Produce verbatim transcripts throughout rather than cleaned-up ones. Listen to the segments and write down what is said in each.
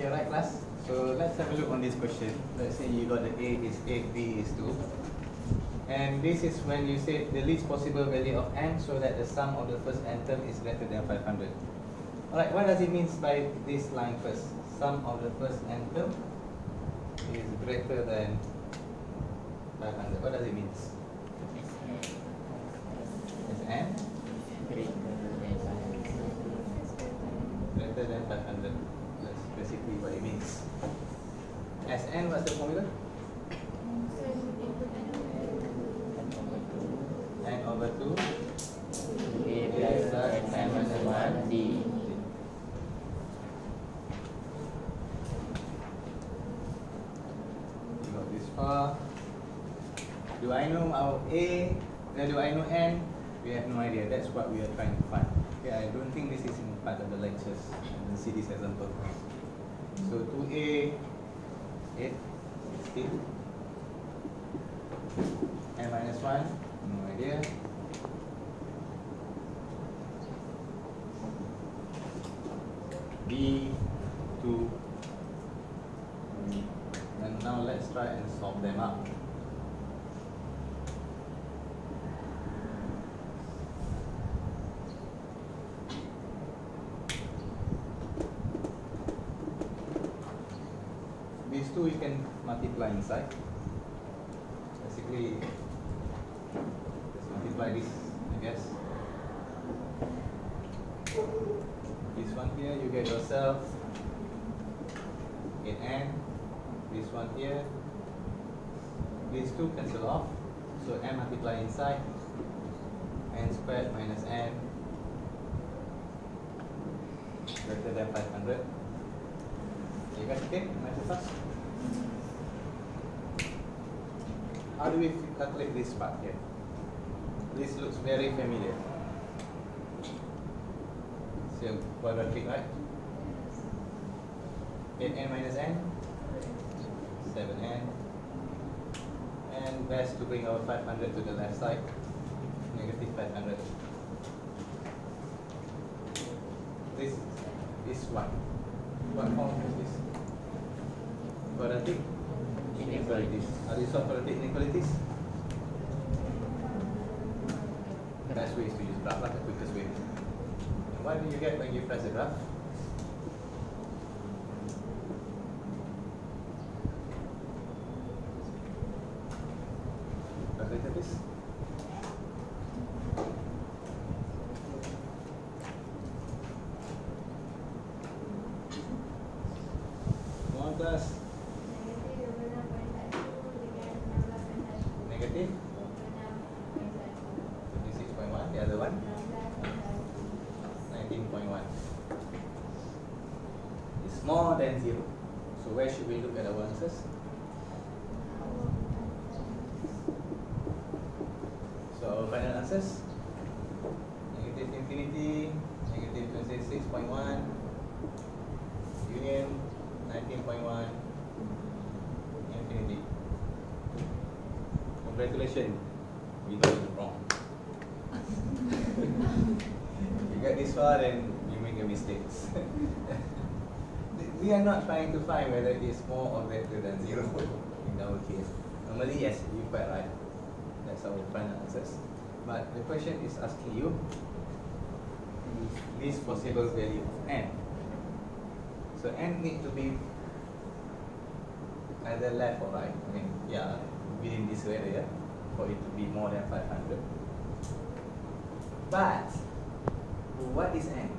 Okay, right class. So let's have a look on this question. Let's say you got the A is eight, B is two. And this is when you say the least possible value of n so that the sum of the first n term is greater than five hundred. Alright, what does it mean by this line first? Sum of the first n term is greater than five hundred. What does it mean? Is n greater than five hundred. That's basically what it means. As n, what's the formula? N over two A plus X minus one D. We got this far. Do I know our A? Do I know n? We have no idea. That's what we are trying to find. Okay, I don't think this is in part of the lectures. You see this example. So two A, eight, sixteen. N minus one, no idea. B, two. And now let's try and solve them up. These two we can multiply inside. Basically, let's multiply this, I guess. This one here, you get yourself eight n. This one here, these two cancel off. So n multiply inside, n squared minus n greater than five hundred. You guys okay? Nice and fast. How do we calculate this part here? This looks very familiar. So quadratic, right? eight n minus n, seven n. And best to bring our five hundred to the left side, negative five hundred. This is what? What form is this? Quadratic inequalities. How do you solve quadratic inequalities? The best way is to use graph, like the quickest way. And what do you get when you press the graph? Calculator please. One plus negative twenty-six point one, the other one nineteen point one. It's more than zero. So where should we look at our answers? So our final answers, negative infinity, negative twenty-six point one, union nineteen point one, infinity. Congratulations, we got it wrong. You get this far and you make a mistake. We are not trying to find whether it is more or greater than zero in our case. Normally, yes, you're quite right. That's our final answers. But the question is asking you least possible value of n. So n need to be either left or right. I mean, yeah, within this area for it to be more than five hundred. But what is n?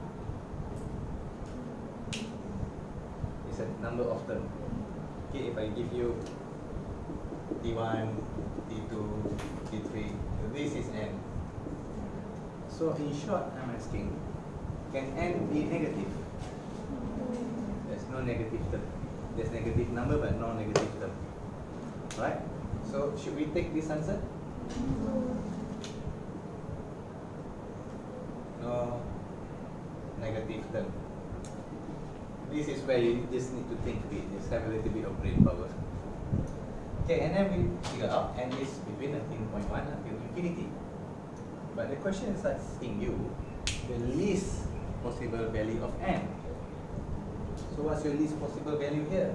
It's a number of terms. Okay, if I give you T one, T two, T three, this is n. So in short, I'm asking, can n be negative? There's no negative term. There's negative number but no negative term. Right? So should we take this answer? No negative term. This is where you just need to think a bit, just have a little bit of brain power. Okay, and then we figure out n is between nineteen point one until infinity. But the question is asking you the least possible value of n. So what's your least possible value here?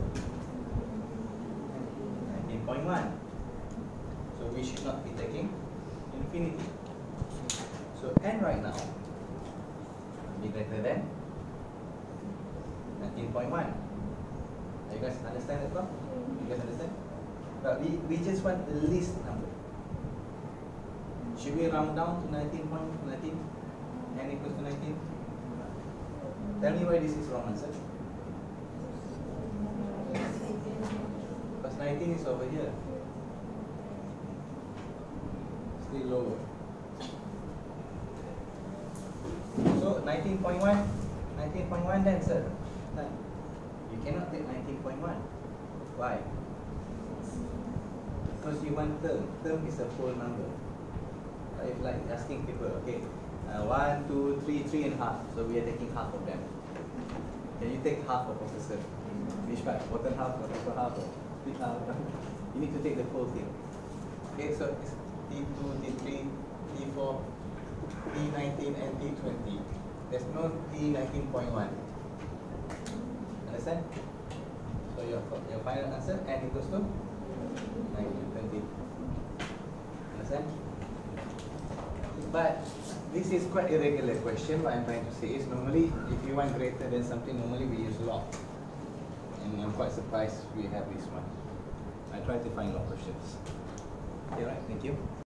nineteen point one. So we should not be taking infinity. So n right now be greater than nineteen point one. You guys understand it, no? You guys understand? But we, we just want the least number. Should we round down to nineteen point nineteen? N equals to nineteen? Tell me why this is wrong answer. Because nineteen is over here. Still lower. So nineteen point one, nineteen point one then, sir. You cannot take nineteen point one. Why? Because you want term. Term is a whole number. If like asking people, okay, uh, one, two, three, three and a half. So we are taking half of them. Can you take half of a person? Which part? Bottom half or upper half or split half? You need to take the whole thing. Okay, so it's T two, T three, T four, T nineteen and T twenty. There's no T nineteen point one. Understand? So your, your final answer, n equals to nineteen, twenty. Understand? But this is quite irregular question. What I'm trying to say is normally if you want greater than something, normally we use log. And I'm quite surprised we have this one. I try to find log questions. Okay, right, thank you.